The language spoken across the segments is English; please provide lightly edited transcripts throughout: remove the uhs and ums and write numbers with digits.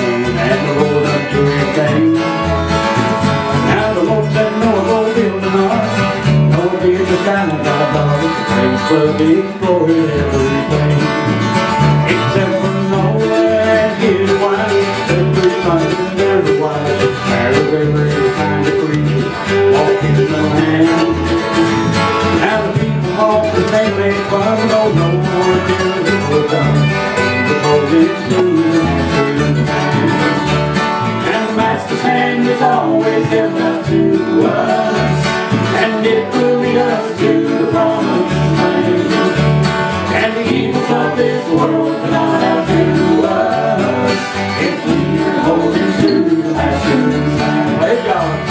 land, and the Lord unto his king. Now the Lord said, Noah, go build an ark. Noah did just kind of got off. The great flood destroyed everything, except for Noah and his wife, every son and every wife. There was every kind of creature walking in the land. Now the people mocked and they made fun, oh no more miracles were done, because it's new in the hand. And the Master's hand is always held out to us, and it will lead us to the promised land. And the evils of this world cannot outdo us, if we are holding to the Master's hand. Praise God.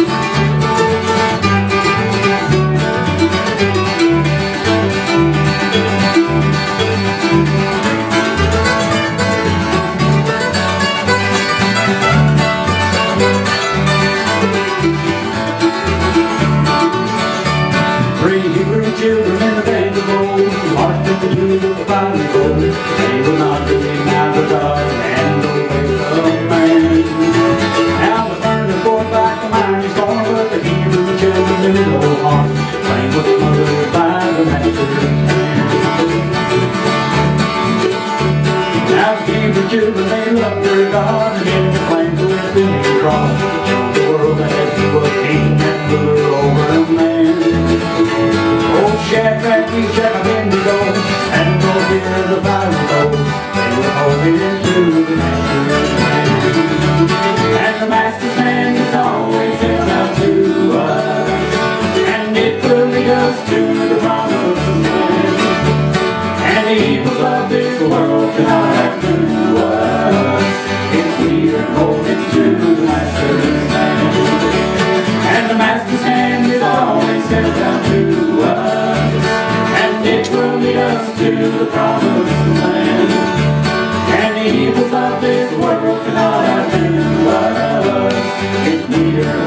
Children in the band of gold marched into the fiery gold. They were not doing neither God and obey the man. Now the burning forth like a mighty storm, but the Hebrew children knew no harm. The flame was smothered by the Master's hand. Now the Hebrew children, they loved their God, and in the flames of his spinning cross, showed the world that he was king and ruler over man. Shadrach, Meshach, Abednego, and go near the fiery gold. They were holding to the Master's hand. And the Master's hand is always held out to us, and it will lead us to the promised land. And the evils of this world cannot outdo us, if we are holding to the Master's hand. And the Master's hand is always held out to us, it will lead us to the promised land. And the evils of this world cannot outdo us, if we are